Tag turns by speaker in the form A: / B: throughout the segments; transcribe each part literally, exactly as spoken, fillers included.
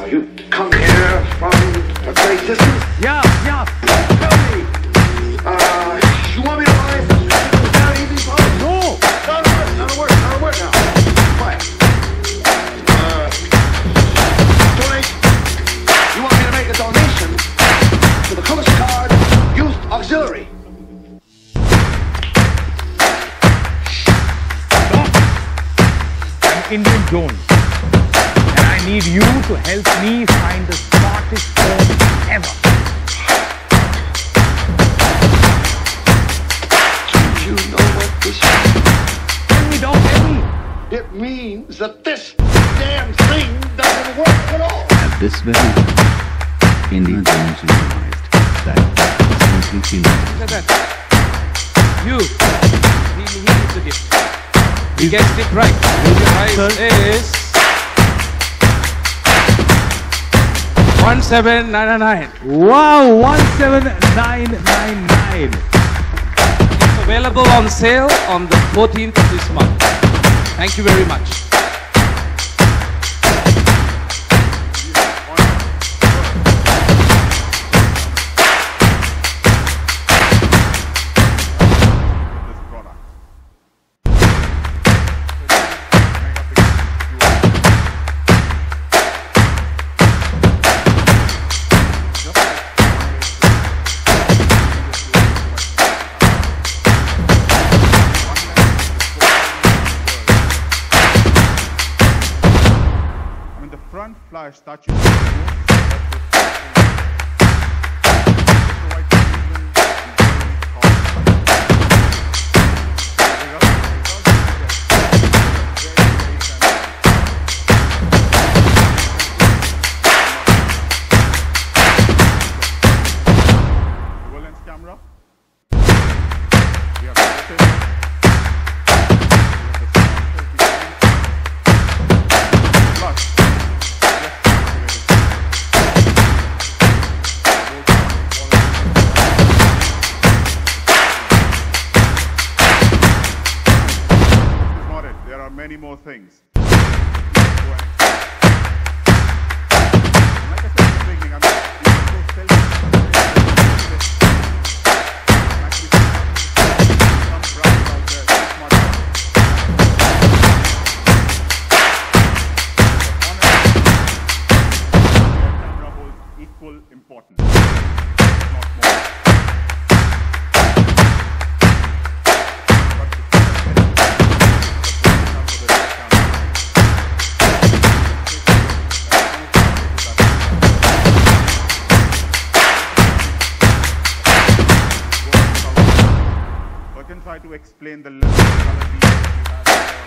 A: Now, you come here from a great distance?
B: Yeah, yeah. Tell me.
A: Uh, you want me to buy some down easy phone?
B: No.
A: Not a word, not a word, not a word now. Quiet. Uh, donate. You want me to make a donation to the Coast Guard Youth Auxiliary?
B: I'm Indian Jones. And I need you to help me find the smartest phone ever.
A: Do you know what this means?
B: Tell me, don't tell me.
A: It means that this damn thing doesn't work at all.
C: At this very moment, Indian Jones realized that it was completely not.
D: Look at that. You. He, he needs a gift. He guessed it right. The price is one seven nine nine.
B: Wow, one seven nine nine nine.
D: It's available on sale on the fourteenth of this month. Thank you very much.
E: Front flash that you camera. We have many more things. Like I said at the beginning, I'm so selfish. Some brands out there, smart camera holds equal importance, not more. Try to explain the level of color details we have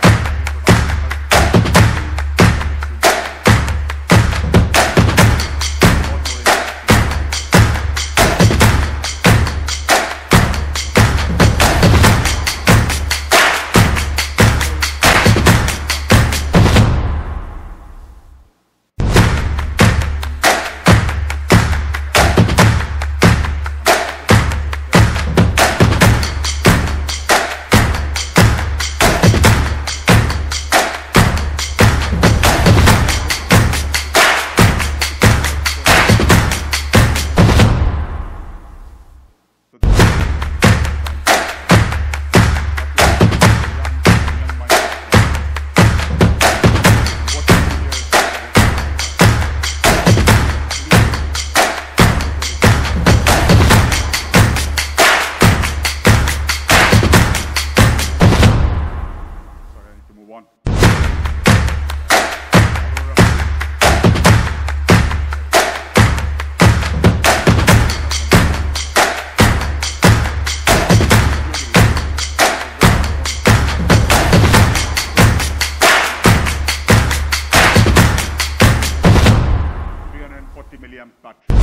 E: forty milliamp battery.